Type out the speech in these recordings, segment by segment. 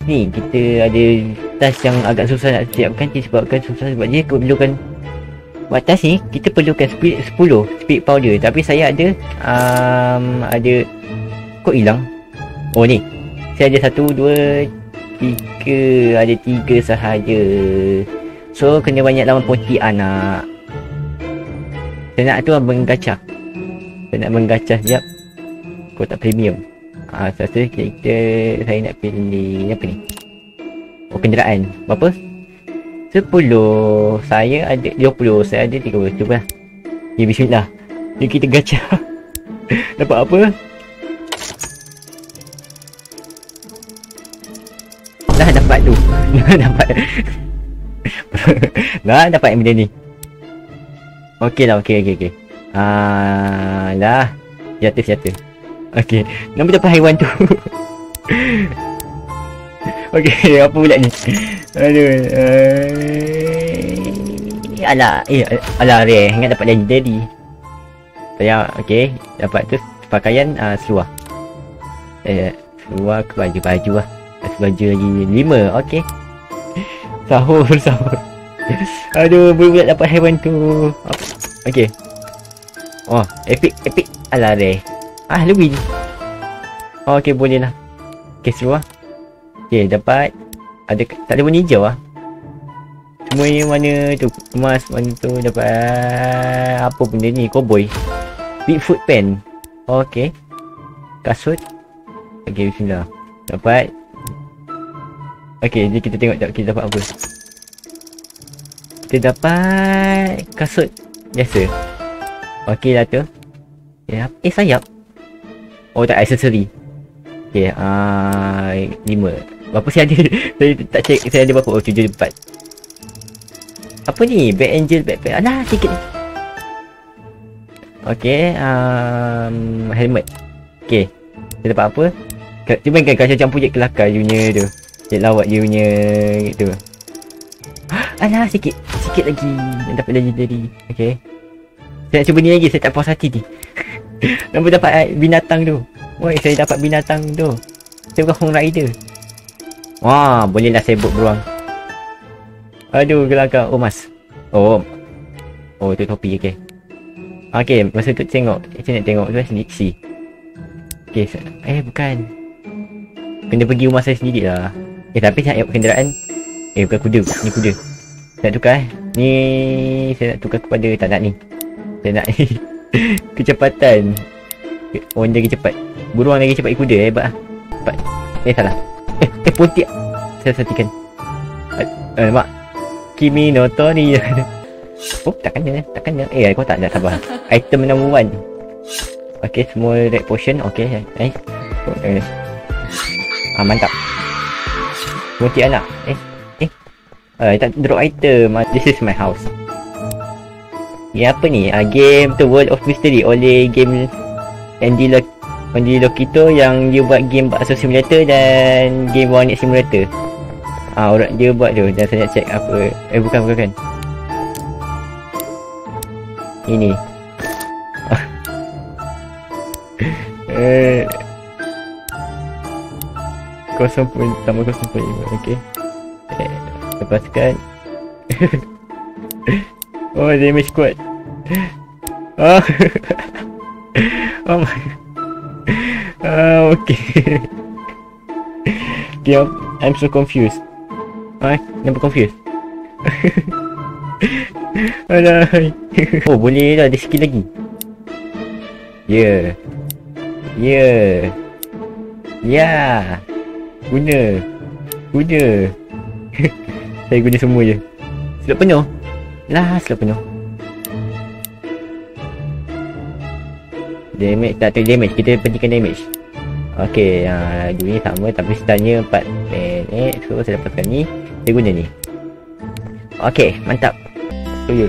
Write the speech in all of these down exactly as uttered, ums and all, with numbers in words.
ni kita ada task yang agak susah nak siapkan disebabkan susah sebab dia perlukan buat task ni kita perlukan speed sepuluh speed powder, tapi saya ada um, ada kok hilang. Oh ni saya ada satu dua tiga, ada tiga sahaja, so kena banyak lawan poti anak. Saya nak tu menggacah, saya nak menggacah sekejap kotak premium. Ah, satu kita saya nak pilih apa ni? Oh, kenderaan. Berapa? sepuluh. Saya ada dua puluh, saya ada tiga puluh. Cuba. Ya, bismillah. Jom kita gacha. Dapat apa? Dah dapat tu. Dah dapat. Dah dapat yang benda ni. Okey lah, okey okey okey. Ah, dah. Jatuh jatuh. Okey, nama dapat haiwan tu. Okey, apa pula ni? Aduh. Uh, alah, eh alah rare, ingat dapat legendary. Saya okey, dapat tu pakaian uh, seluar. Eh, seluar ke baju-baju lah. Baju lagi lima, okey. Sahur sahur. Aduh, bulat dapat haiwan tu. Okey. Oh, epic epic. Alah rare. Ah, Halloween. Oh, okey, boleh lah. Okey, seluar. Okey, dapat. Ada, tak ada warna hijau lah. Semua yang mana tu, emas mana tu dapat. Apa benda ni, cowboy. Bigfoot pen. Oh, okey. Kasut. Okey, bismillah. Dapat. Okey, jadi kita tengok tak kita dapat apa. Kita dapat kasut biasa. Okey lah tu. Eh, eh sayap. Oh tak, aksesori. Okay, uh, lima. Berapa saya ada? Saya tak check saya ada berapa. Oh, tujuh empat. Apa ni? Bad Angel backpack. Alah, sikit ni. Okay, um, helmet. Okay, saya dapat apa? Cuba kan kalau campur je kelakar je punya tu. Je lawak je punya tu. Alah, sikit. Sikit lagi. Yang dapat legendary. Okay. Saya nak cuba ni lagi, saya tak puas hati ni. Nampak dapat binatang tu. Woi, saya dapat binatang tu. Saya bukan Home Rider. Wah, bolehlah saya buat beruang. Aduh, gelakar. Oh, mas. Oh. Oh, tu topi. Okay. Okay, masa tu tengok. Saya nak tengok tu sendiri. Okay, eh bukan. Kena pergi rumah saya sendiri lah. Eh, tapi saya nak kenderaan. Eh, bukan kuda. Ni kuda. Saya nak tukar. Ni saya nak tukar kepada tak nak ni. Saya nak kecepatan. Oh, dia lagi cepat. Beruang lagi cepat kuda. Hebat lah. Cepat. Eh, salah. Eh, eh, pontiak. Saya satikan. Eh, mak. Kimi no Tori. Oh, takkan dia. Takkan dia. Eh, kau tak nak sabar. Item number one. Okay, semua red potion. Okay, nice. Oh, eh. Ah, mantap. Pontiak anak. Eh, eh. Uh, tak drop item. This is my house. Ni apa ni? Uh, game tu World of Mystery oleh game Andy Lo Andy Lokito yang dia buat game bakso simulator dan game warnet simulator. Ah, uh, orang dia buat tu dan saya nak check apa. Eh bukan bukan kan. Ini. eh kosong pun tambah kosong pun. Okey. Eh, lepaskan. Oh, damage squad. Oh. Oh my. Ah, okay. Okay, I'm so confused. Ah, kenapa confused? Alay. Oh, boleh dah ada skill lagi. Yeah. Yeah. Yeah. Guna. Guna. Saya guna semua je. Sudah penuh. Lah, sudah penuh. Damage, tak tahu damage. Kita pentingkan damage. Okay, uh, dua ni sama tapi startnya empat minit. So, saya dapatkan ni. Saya guna ni. Okay, mantap. Tuyul.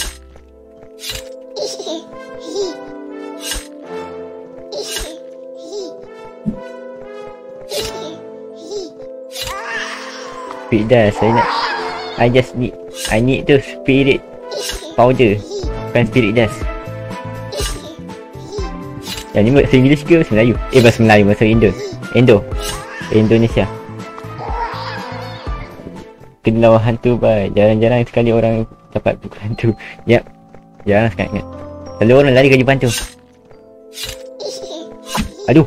Spirit dust, saya nak. I just need I need tu spirit powder. Bukan spirit dust. Yang ni bahasa English ke bahasa Melayu? Eh, bahasa Melayu, bahasa Indo. Indo. Indonesia. kena lawan hantu bai. Jarang-jarang sekali orang dapat pukul hantu. Yap. Jarang sangat. Selalu orang lari ke depan tu. Aduh.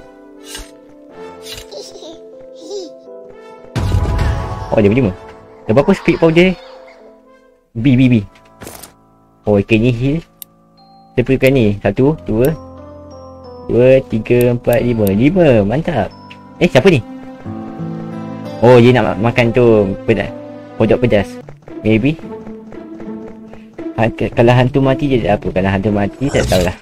Oh, dia berjumpa. Dah berapa speed powder? B, B, B. Oh, ikan ni heal. Dia perlukan ni. Satu, dua. Dua, tiga, empat, lima. Lima. Mantap. Eh, siapa ni? Oh, dia nak makan tu. Pedas. Kodok pedas. Maybe. Ha, kalau hantu mati je apa? Kalau hantu mati, tak tahulah.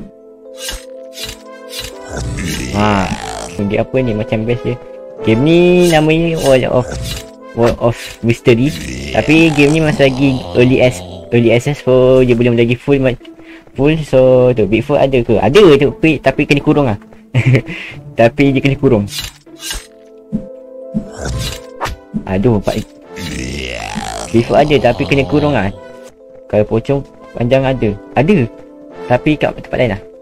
Ha. Dia apa ni? Macam best je. Game ni namanya World of World of Mystery. Tapi game ni masih lagi early as early access, so dia belum lagi full full. So tu Bigfoot ada ke? Ada tu, tapi kena kurung lah. Tapi dia kena kurung. Aduh, pak. Bigfoot ada tapi kena kurung lah. Kalau pocong panjang ada. Ada. Tapi kat tempat lain lah.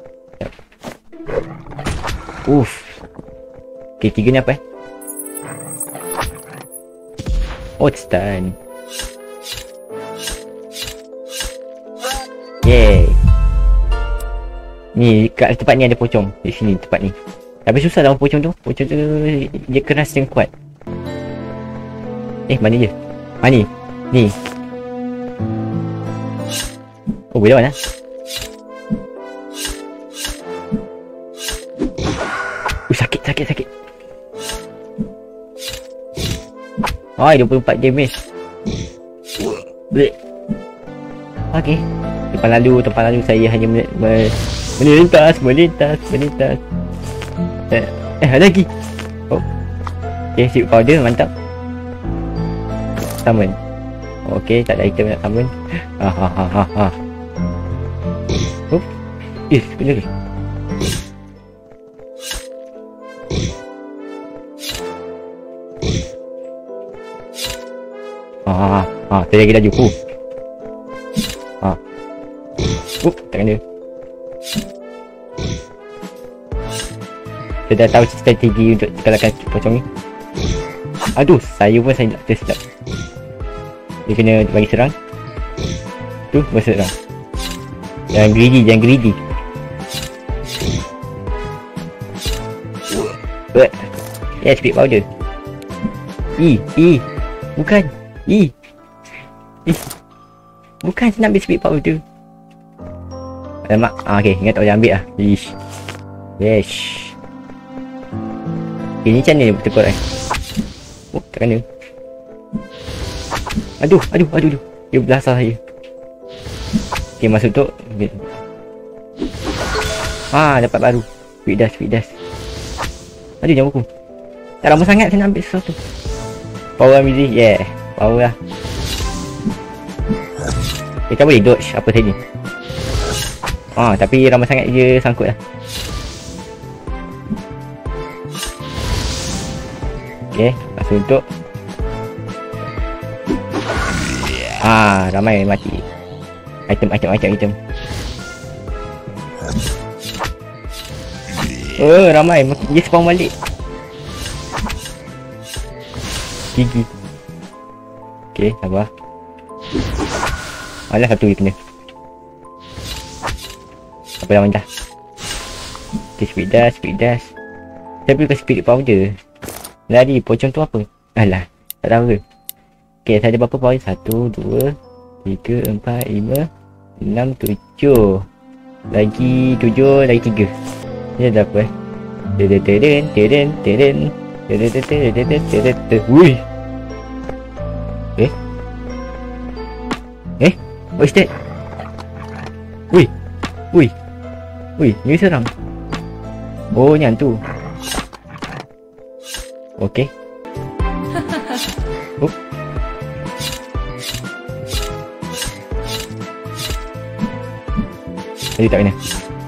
Uff. Okay, tiga ni apa eh? Oh, stun. Yeay. Ni kat tempat ni ada pocong. Di sini tempat ni. Tapi susah lawan pocong tu. Pocong tu dia keras dan kuat. Eh, mana dia? Mana ni? Ni. Oh, boleh lawan lah. Uh, sakit, sakit, sakit. Oh, dua puluh empat damage. Bleh. Okey. Tempat lalu, tempat lalu saya hanya melintas, melintas, melintas. Eh, eh ada lagi. Oh. Okey, sip powder, mantap. Summon. Okey, tak ada item nak summon. Ha ha ha ha ha. Oh. Eh, benar ke? Ah, ah, saya lagi laju. Uh. Ah. Uh, tak kena. Saya dah tahu strategi untuk kalahkan pocong ni. Aduh, saya pun saya nak test sekejap. Dia kena bagi serang. Tu, berserang. Jangan greedy, jangan greedy. Buat. Ya, speed powder. E, E. Bukan. E. E. Bukan saya nak ambil speed powder. Alamak. Ah, okay, ingat tak boleh ambil lah. Ish. Yes. Okay, ni macam ni betul eh. Oh, tak kena. Aduh, aduh, aduh, aduh. Dia belasah saya. Okay, masuk tu. Ah, dapat baru. Speed dash, speed dash. Aduh, jangan buku. Tak lama sangat saya nak ambil sesuatu. Power music, yeah. Power lah. Kita boleh dodge apa tadi. Ah, tapi ramai sangat dia sangkut lah. Okay, langsung untuk. Ah, ramai mati. Item, item, item, item. Oh, ramai. Dia spawn balik. Gigi. Okay, sabar. Alah, satu je kena. Apa dah dah. Okay, speed dash, speed dash. Saya perlu ke speed powder. Lari, pocong tu apa? Alah, tak tahu ke. Okay, saya ada berapa power? Satu, dua, tiga, empat, lima, enam, tujuh. Lagi tujuh, lagi tiga. Ini ada apa eh? Teren, teren, teren, teren. Teren, teren, teren, teren, teren. Wih. Eh? Eh? What is that? Wih. Wih. Wih, ni seram. Oh, ni hantu. Okey. Oh. Tadi tak kena.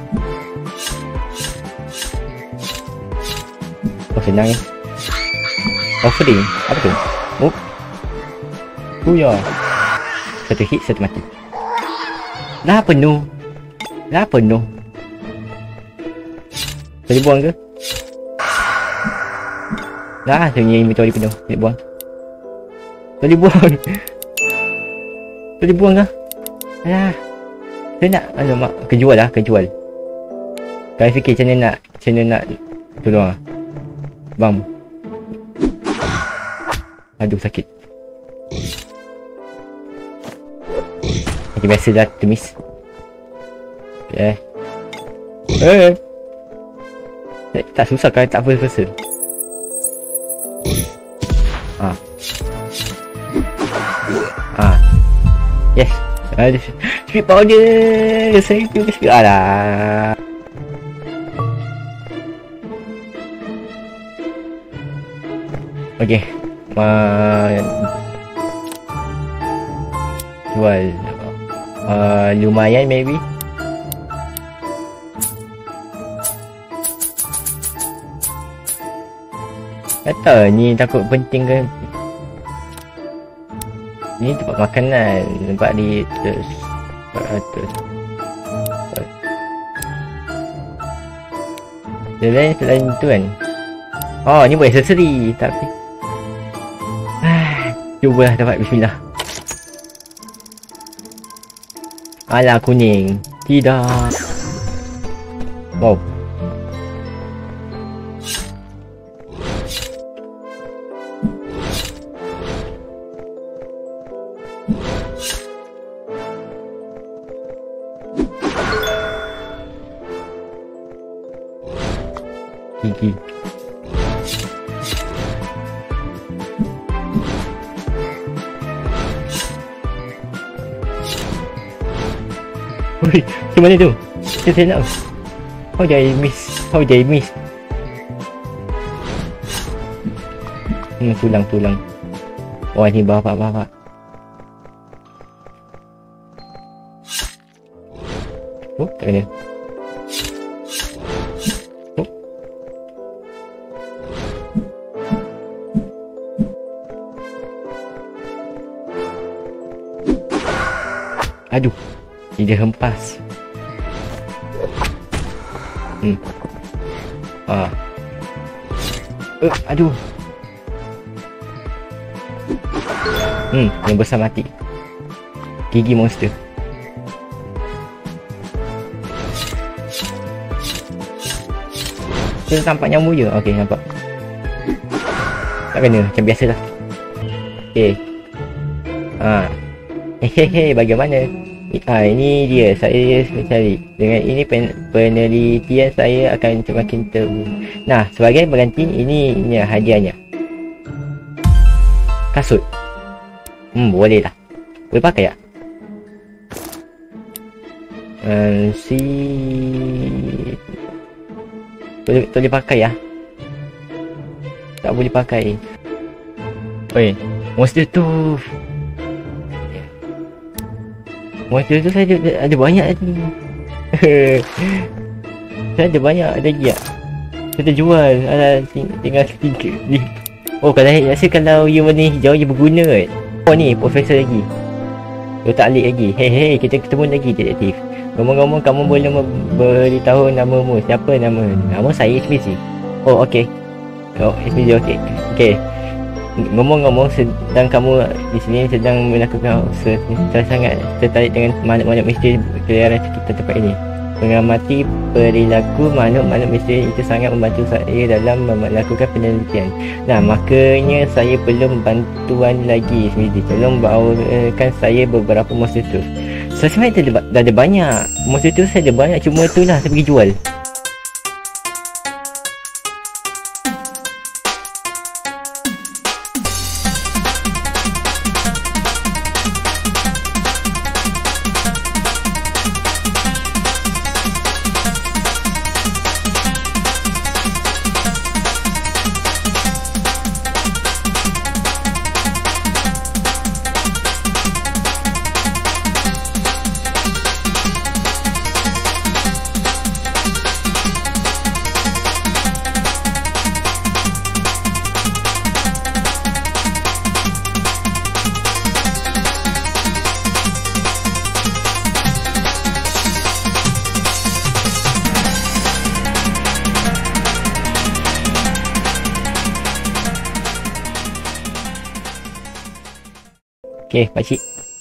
Oh, senang ni. Offering. Apa tu? Oh. Oh ya. Satu hit, satu mati. Dah penuh. Dah penuh. Boleh buang ke? Dah, sebenarnya inventory penuh. Boleh buang. Boleh buang. Boleh buang kah? Alah. Saya nak, alamak, kejual lah, kejual. Kalian fikir macam mana nak, macam mana nak tolong lah. Bang. Aduh, sakit. Okay, biasa dah temis. Okay. Eh. Eh, tak susah kan, tak apa-apa. Ah. Ah. Yes. Ada speed powder. Saya tu speed. Alah. Okey. Uh, jual. Uh, lumayan maybe. Tak tahu ni takut penting ke. Ni tempat makanan. Nampak di atas. Tempat atas. Selain selain tu kan. Oh, ni buat aksesori. Tapi ah, cubalah dapat. Bismillah. Alah, kuning. Tidak. Wow. Gigi. Oi, macam mana tu? Saya saya nak. How did I miss? How did I miss? Hmm, tulang, tulang. Oh, ni bapak, bapak. Oh, tak kena. Oh. Aduh. Dia hempas. Hmm. Ah. Uh, aduh. Hmm, yang besar mati. Gigi monster. Dia tampak nyamuk je. Okey, nampak. Tak kena, macam biasalah. Okey. Ah. Hehehe, bagaimana? Ah, ini dia, saya cari. Dengan ini pen penelitian saya akan semakin ter. Nah, sebagai pengganti ini, ini hadiahnya. Kasut. Hmm, boleh lah. Boleh pakai tak? Um, si boleh, boleh pakai ya? Tak boleh pakai. Oi, monster tu. Monster tu saya ada, ada banyak lagi. Saya ada banyak lagi tak? Kita jual. Alah, ting tinggal sedikit. Oh, kalau saya rasa kalau you warna hijau je berguna kan. Oh ni, profesor lagi. You tak alik lagi. Hei hei, kita ketemu lagi detektif. Ngomong-ngomong, kamu boleh beritahu namamu. Siapa nama? Nama saya S B C. Oh, okey. Oh, S B C, okey. Okey. Ngomong-ngomong, sedang kamu di sini sedang melakukan saya sangat tertarik dengan makhluk-makhluk misteri keliaran sekitar tempat ini. Mengamati perilaku makhluk-makhluk misteri itu sangat membantu saya dalam melakukan penelitian. Nah, makanya saya perlu bantuan lagi. Tolong bawakan saya beberapa monster tu. So, sebenarnya dah, dah ada banyak. Monster tu saya ada banyak, cuma itulah saya pergi jual. Okay, pakcik.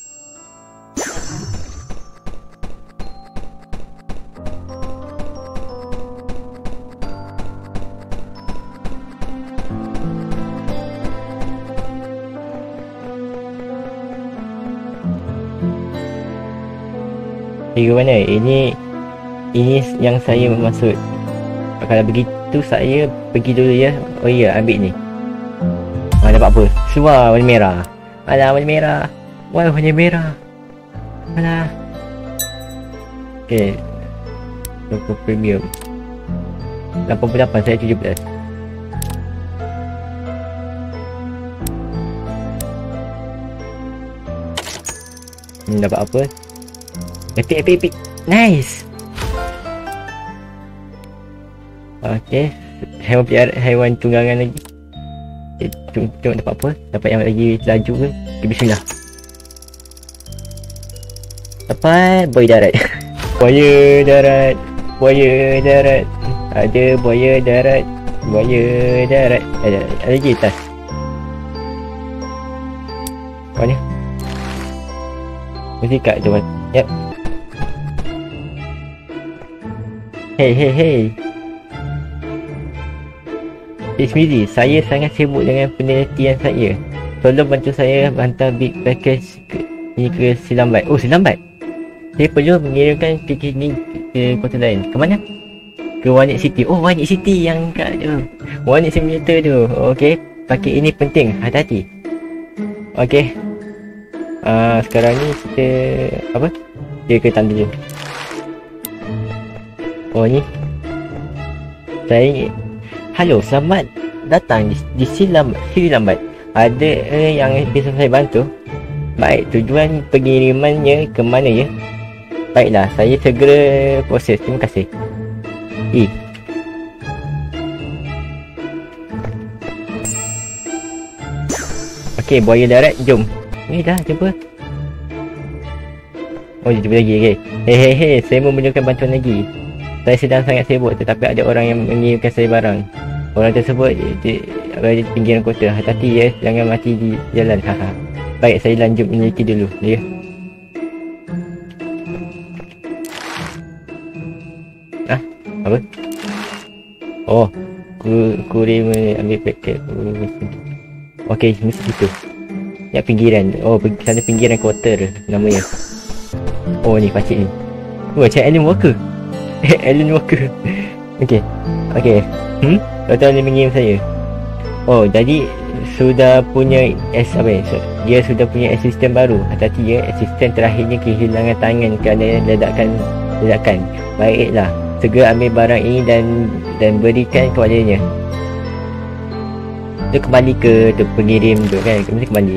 Pergi mana? Ini Ini yang saya maksud. Kalau begitu saya pergi dulu ya. Oh iya, ambil ni. Ah, dapat apa? Suar warna merah. Alah, warna merah. Wah, warna merah. Alah. Okay. Toko premium lapan puluh lapan, saya tujuh belas. Hmm, dapat apa? Epic, epic, epic. Nice. Okay. Haiwan pelihara, haiwan tunggangan lagi. Okay, tengok, tengok dapat apa? Dapat yang lagi laju ke? Okay, bismillah. Dapat boy darat. Buaya darat. Buaya darat. Ada buaya darat. Buaya darat. Ada, ada lagi tas. Mana? Mesti kat tu. Yep. Hey, hey, hey. Ismiri, saya sangat sibuk dengan penelitian saya. Tolong bantu saya hantar big package ke, ini ke Silambat. Oh, Silambat. Saya perlu mengirimkan package ni ke kota lain. Ke mana? Ke Wanik City. Oh, Wanik City yang kat tu. Wanik Simulator tu. Okey, paket ini penting. Hati-hati. Okey. Uh, sekarang ni kita apa? Dia ke tanda je. Oh ni. Saya halo, selamat datang di, di Silam, Silambat. Ada eh, yang bisa saya bantu? Baik, tujuan pengirimannya ke mana ya? Baiklah, saya segera proses. Terima kasih. E. Okey, buaya darat, jom. Ni dah, jumpa. Oh, jumpa lagi, okey. Hei, hei, hei, saya memerlukan bantuan lagi. Saya sedang sangat sibuk, tetapi ada orang yang mengirimkan saya barang. Orang tersebut di, di pinggiran kota. Hati-hati ya, jangan mati di jalan. Haha. Baik, saya lanjut meneliti dulu ya. Ah, apa? Oh, ku kurir ambil paket. Okey, mesti itu. Ya, pinggiran. Oh, sana pinggiran kota namanya. Oh, ni pakcik ni. Oh, macam Alan Walker. Alan Walker. Okey. Okey. Hmm? Tuan-tuan ni mengirim saya. Oh, jadi sudah punya S apa ya? Dia sudah punya asisten baru. Hati-hati ya, asisten terakhirnya kehilangan tangan kerana ledakan ledakan. Baiklah, segera ambil barang ini dan dan berikan kepadanya. Dia kembali ke tu pengirim tu kan? Mesti kembali.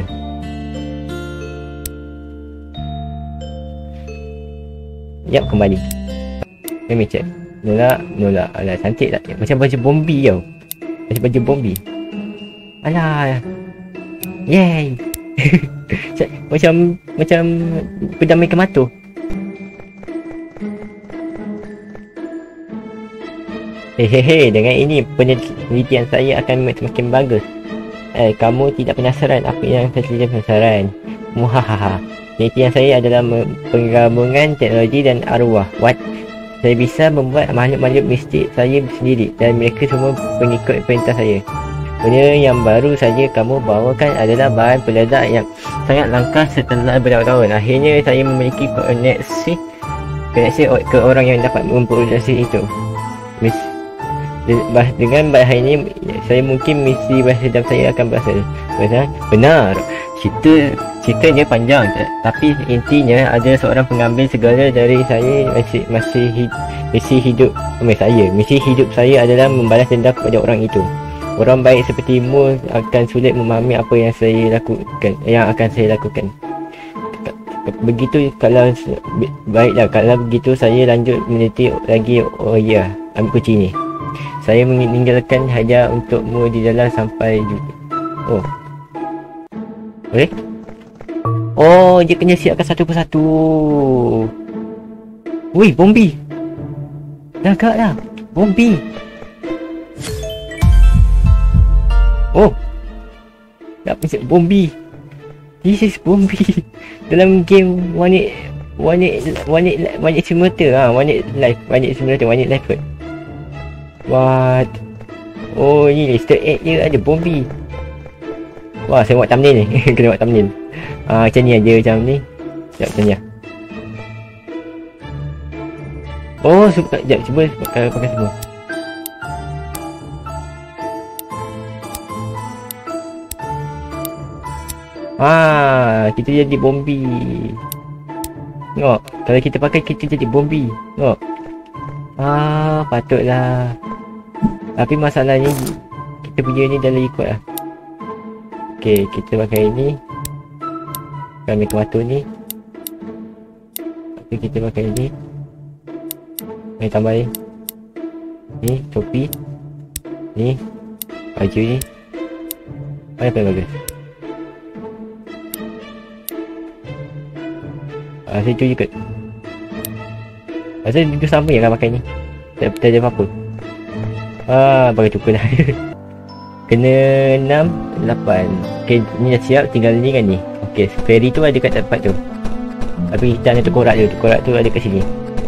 Yap, kembali. Let me check. Nolak, nolak. Alah, cantik tak? Macam baju bombi tau. Macam baju bombi. Alah. Yay. Macam macam pedang Mikamato. Hehehe, dengan ini penelitian saya akan semakin bagus. Eh, kamu tidak penasaran apa yang saya tidak penasaran? Muhahaha. Penelitian saya adalah penggabungan teknologi dan arwah. What? Saya bisa membuat makhluk-makhluk mistik saya sendiri dan mereka semua pengikut perintah saya. Benda yang baru saja kamu bawakan adalah bahan peledak yang sangat langka setelah bertahun-tahun. Akhirnya saya memiliki koneksi koneksi ke orang yang dapat memproduksi itu. Mis dengan bahan ini saya mungkin misi balas dendam saya akan berhasil. Benar? Benar. Cerita ceritanya panjang, tapi intinya ada seorang pengambil segala dari saya masih masih hid, misi hidup oh, saya. Misi hidup saya adalah membalas dendam kepada orang itu. Orang baik sepertimu akan sulit memahami apa yang saya lakukan, yang akan saya lakukan. Begitu kalau baiklah, kalau begitu saya lanjut meneliti lagi. Oh ya, ambil kunci ni. Saya meninggalkan hadiah untukmu di dalam sampai juga. Oh. Boleh? Oh, dia kena siapkan satu persatu. Wih, bombi. Dah agak dah. Bombi. Oh. Dah siap bombi. This is Bombi. Dalam game One Night One Night One Night One Night Simulator ah, One Night Life, One Night Simulator, One Night Life kot. What? Oh, ni Easter egg je ada Bombi. Wah, saya buat thumbnail ni. Kena buat thumbnail. Ah, macam ni aja macam ni. Sekejap macam ni lah. Oh, sekejap, sekejap cuba pakai, pakai semua. Ah, kita jadi Bombi. Tengok, kalau kita pakai kita jadi Bombi. Tengok. Ah, patutlah. Tapi masalahnya kita punya ni dah lagi kuat lah. Okay, kita pakai ni. Kami tomato ni. Okay, kita pakai ni. Ni tambah ni. Ni, topi. Ni. Baju ni. Mana apa yang bagus? Ah, saya cuci kot. Rasa dia sama yang akan pakai ni. Tak, tak ada apa-apa. Ah, pakai cukup dah. Kena enam, lapan. Okay, ni dah siap. Tinggal ni kan ni. Okay, ferry tu ada kat tempat tu. Tapi kita nak tekorak je. Tekorak tu ada kat sini.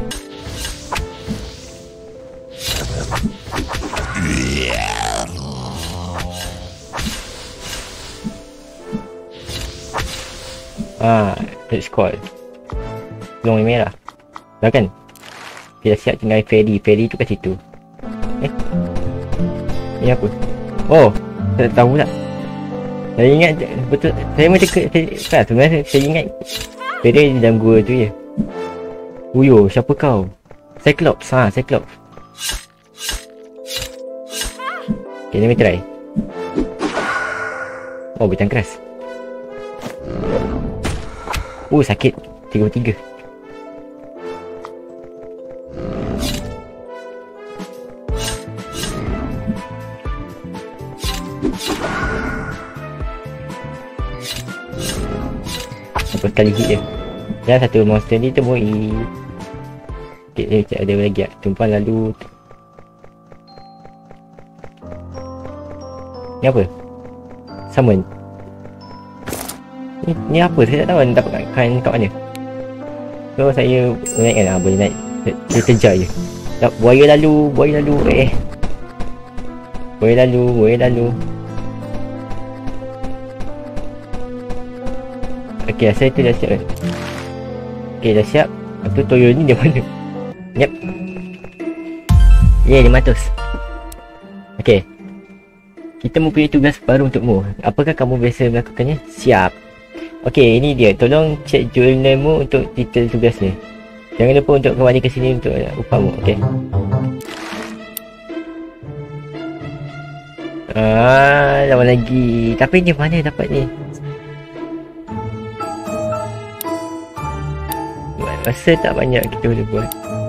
Ah, let's call. Long yang merah. Dah kan? Kita siap tinggal ferry. Ferry tu kat situ. Eh? Ni apa? Oh, tak tahu tak. Saya ingat betul. Saya macam ke, saya, sebenarnya saya ingat ferry di dalam gua tu je. Uyo, siapa kau? Cyclops. Ha, Cyclops. Okay, let me try. Oh, bintang keras. Oh, sakit. tiga puluh tiga. Satu kali hit je. Dan satu monster ni temui. Okay, dia macam ada lagi tak? Tumpuan lalu. Ni apa? Summon. Ni, ni apa? Saya tak tahu nak dapatkan kat mana. So saya naikkan lah. Boleh naik. Dia terjar je. Tak, buaya lalu. Buaya lalu. Eh. Buaya lalu. Buaya lalu. Okay, saya tu dah siap kan. Okay, dah siap. Lepas tu toyo ni dia mana? Yep. Yeah, lima ratus. Okay. Kita mempunyai tugas baru untukmu. Apakah kamu biasa melakukannya? Siap. Okay, ini dia. Tolong cek jurnalmu untuk detail tugas ni. Jangan lupa untuk kembali ke sini untuk upahmu. Okay. Ah, lama lagi. Tapi ni mana dapat ni? Masa tak banyak kita boleh buat.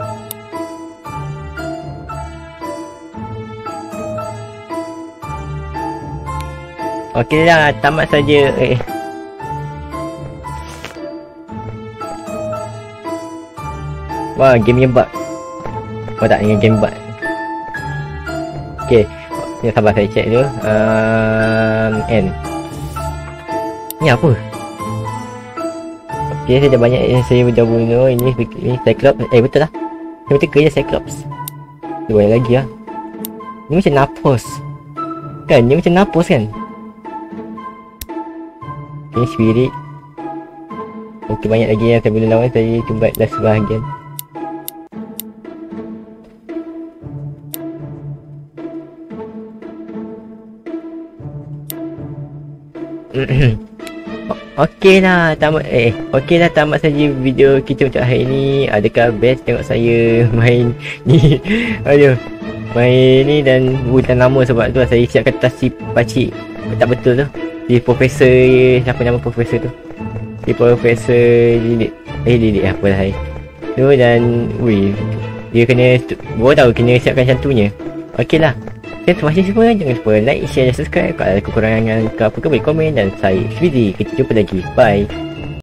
Okey lah, tamat saja. Eh. Wah, game yang bug. Oh tak, dengan game bug. Okey. Ni sabar saya check dulu. Um, N. Ni apa? Okay, saya dah banyak yang saya dah bunuh. Ini, ini Cyclops. Eh, betul lah. Saya betul kerja Cyclops. Dia banyak lagi lah. Ni macam Napos. Kan? Ni macam Napos kan? Okay, Spirit. Okay, banyak lagi yang saya boleh lawan. Saya cuba last sebahagian. Okey lah, tamat eh okey lah tamat saja video kita untuk hari ni. Adakah best tengok saya main ni? Aduh, main ni dan bukan nama sebab tu saya siap kata si pakcik. Tak betul tu. Si profesor, siapa nama profesor tu? Si profesor Lilit. Eh Lilit apa lah saya. Tu dan wui, dia kena baru tahu kena siapkan macam tu nya. Okey lah. Okay, terima kasih semua. Jangan lupa like, share dan subscribe. Kalau ada kekurangan ke apa ke boleh komen. Dan saya Swizy. Kita jumpa lagi. Bye.